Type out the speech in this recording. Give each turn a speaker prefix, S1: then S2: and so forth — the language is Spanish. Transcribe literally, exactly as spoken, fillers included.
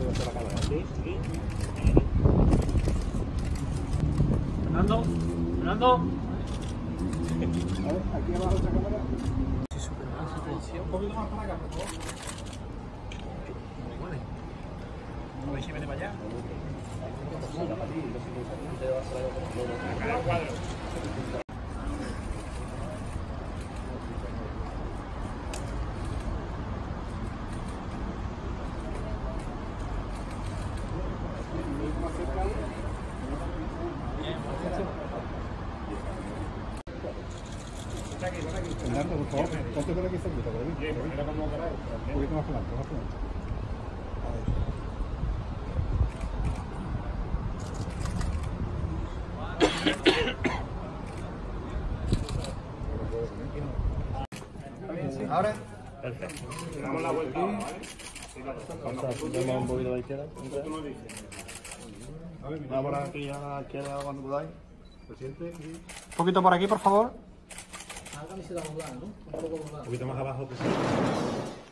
S1: Sí, sí. Fernando, Fernando.
S2: A ver, aquí abajo esa cámara.
S1: Sí, súper más atención.
S2: Un poquito más para acá, por favor.
S1: A ver si viene para allá.
S2: Cada cuadro. Fernando, por favor, ponte por aquí cerquita, por aquí. Un poquito más adelante, más adelante. Ahora.
S1: Perfecto.
S2: Damos la vuelta, ¿vale?
S1: Damos un poquito a la izquierda.
S2: Tú nos dices.
S1: Vamos por aquí a la izquierda cuando podáis.
S2: Presidente.
S1: Un poquito por aquí, por favor.
S2: Un poquito más abajo que sí.